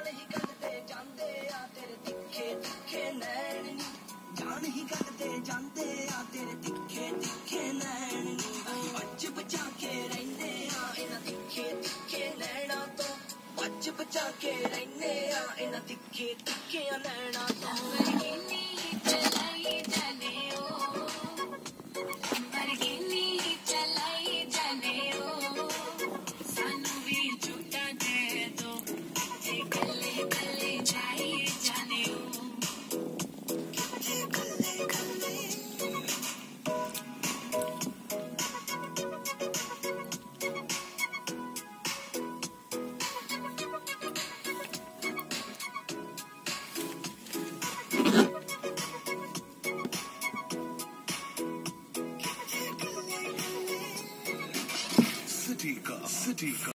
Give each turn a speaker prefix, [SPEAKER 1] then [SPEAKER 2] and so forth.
[SPEAKER 1] ही करते जाते आ तेरे तिखे तिखे नैन नी जान ही करते जाते आ तेरे तिखे तिखे नैन नी बच बचा के रहने आ इन्हां तिखे तिखे नैना तो बच बचा के रहने आ इन्हां तिखे तिखे नैना तो
[SPEAKER 2] City Car.